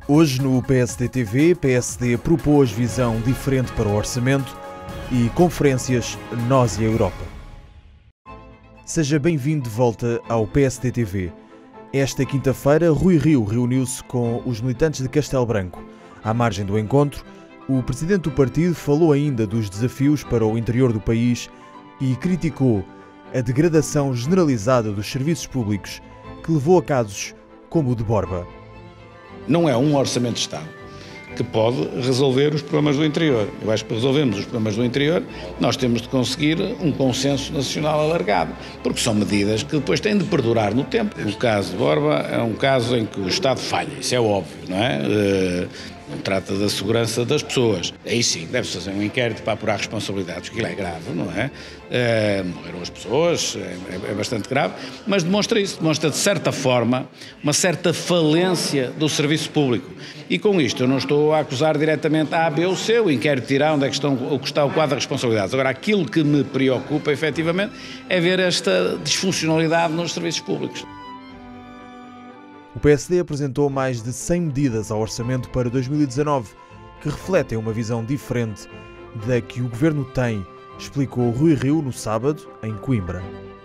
Hoje no PSD-TV, PSD propôs visão diferente para o orçamento e conferências Nós e a Europa. Seja bem-vindo de volta ao PSD-TV. Esta quinta-feira, Rui Rio reuniu-se com os militantes de Castelo Branco. À margem do encontro, o presidente do partido falou ainda dos desafios para o interior do país e criticou a degradação generalizada dos serviços públicos que levou a casos como o de Borba. Não é um orçamento de Estado que pode resolver os problemas do interior. Eu acho que para resolvermos os problemas do interior, nós temos de conseguir um consenso nacional alargado, porque são medidas que depois têm de perdurar no tempo. O caso de Borba é um caso em que o Estado falha, isso é óbvio, não é? Não trata da segurança das pessoas. Aí sim, deve-se fazer um inquérito para apurar responsabilidades, porque aquilo é grave, não é? Morreram as pessoas, é bastante grave, mas demonstra isso, demonstra de certa forma uma certa falência do serviço público. E com isto eu não estou a acusar diretamente a B ou C, o inquérito dirá onde é que está o quadro de responsabilidades. Agora, aquilo que me preocupa, efetivamente, é ver esta disfuncionalidade nos serviços públicos. O PSD apresentou mais de 100 medidas ao orçamento para 2019, que refletem uma visão diferente da que o governo tem, explicou Rui Rio no sábado, em Coimbra.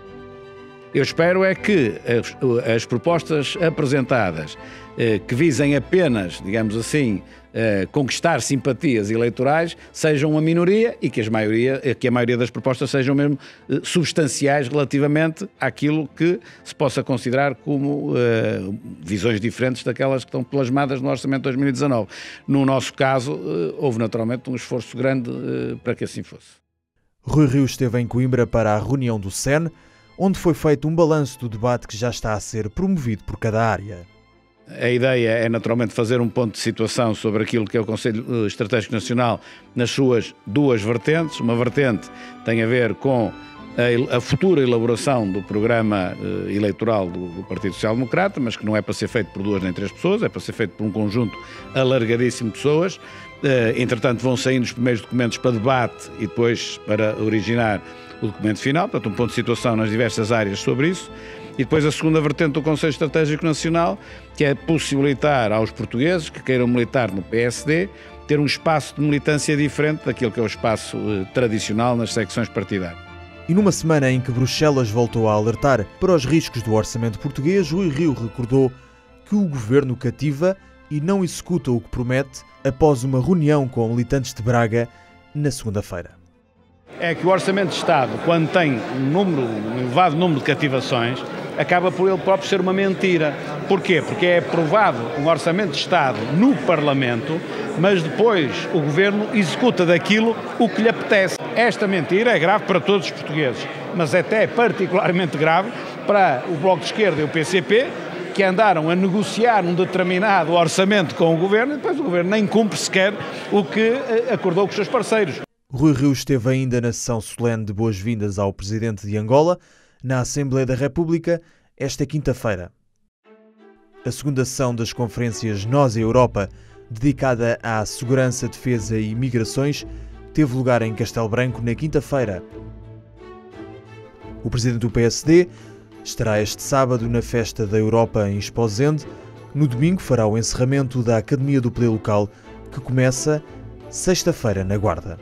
Eu espero é que as propostas apresentadas, que visem apenas, digamos assim, conquistar simpatias eleitorais, sejam uma minoria e que a maioria das propostas sejam mesmo substanciais relativamente àquilo que se possa considerar como visões diferentes daquelas que estão plasmadas no Orçamento de 2019. No nosso caso, houve naturalmente um esforço grande para que assim fosse. Rui Rio esteve em Coimbra para a reunião do SEN, onde foi feito um balanço do debate que já está a ser promovido por cada área. A ideia é naturalmente fazer um ponto de situação sobre aquilo que é o Conselho Estratégico Nacional nas suas duas vertentes. Uma vertente tem a ver com a futura elaboração do programa eleitoral do Partido Social Democrata, mas que não é para ser feito por 2 nem 3 pessoas, é para ser feito por um conjunto alargadíssimo de pessoas. Entretanto, vão saindo os primeiros documentos para debate e depois para originar o documento final, portanto, um ponto de situação nas diversas áreas sobre isso. E depois a segunda vertente do Conselho Estratégico Nacional, que é possibilitar aos portugueses que queiram militar no PSD ter um espaço de militância diferente daquilo que é o espaço tradicional nas secções partidárias. E numa semana em que Bruxelas voltou a alertar para os riscos do orçamento português, Rui Rio recordou que o governo cativa e não executa o que promete após uma reunião com militantes de Braga na segunda-feira. É que o Orçamento de Estado, quando tem um elevado número de cativações, acaba por ele próprio ser uma mentira. Porquê? Porque é aprovado um Orçamento de Estado no Parlamento, mas depois o Governo executa daquilo o que lhe apetece. Esta mentira é grave para todos os portugueses, mas até é particularmente grave para o Bloco de Esquerda e o PCP, que andaram a negociar um determinado orçamento com o Governo e depois o Governo nem cumpre sequer o que acordou com os seus parceiros. Rui Rio esteve ainda na sessão solene de boas-vindas ao presidente de Angola, na Assembleia da República, esta quinta-feira. A segunda sessão das conferências Nós e a Europa, dedicada à segurança, defesa e migrações, teve lugar em Castelo Branco na quinta-feira. O presidente do PSD estará este sábado na Festa da Europa em Esposende. No domingo fará o encerramento da Academia do Poder Local, que começa sexta-feira na Guarda.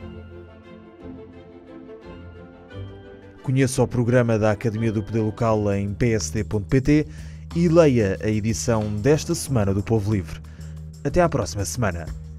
Conheça o programa da Academia do Poder Local em psd.pt e leia a edição desta semana do Povo Livre. Até à próxima semana.